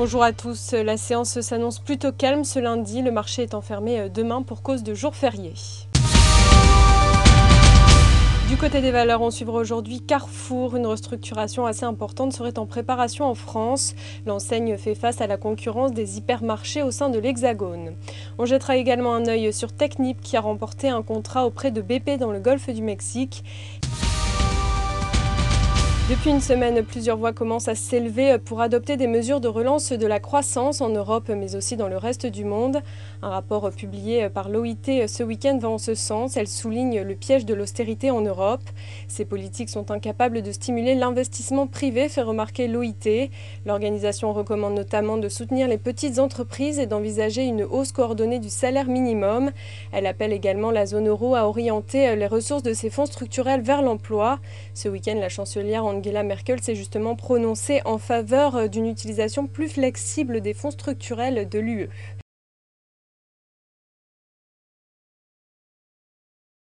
Bonjour à tous, la séance s'annonce plutôt calme ce lundi, le marché étant fermé demain pour cause de jour férié. Du côté des valeurs, on suivra aujourd'hui Carrefour. Une restructuration assez importante serait en préparation en France. L'enseigne fait face à la concurrence des hypermarchés au sein de l'Hexagone. On jettera également un œil sur Technip qui a remporté un contrat auprès de BP dans le golfe du Mexique. Depuis une semaine, plusieurs voix commencent à s'élever pour adopter des mesures de relance de la croissance en Europe, mais aussi dans le reste du monde. Un rapport publié par l'OIT ce week-end va en ce sens. Elle souligne le piège de l'austérité en Europe. Ces politiques sont incapables de stimuler l'investissement privé, fait remarquer l'OIT. L'organisation recommande notamment de soutenir les petites entreprises et d'envisager une hausse coordonnée du salaire minimum. Elle appelle également la zone euro à orienter les ressources de ses fonds structurels vers l'emploi. Ce week-end, la chancelière Angela Merkel s'est justement prononcée en faveur d'une utilisation plus flexible des fonds structurels de l'UE.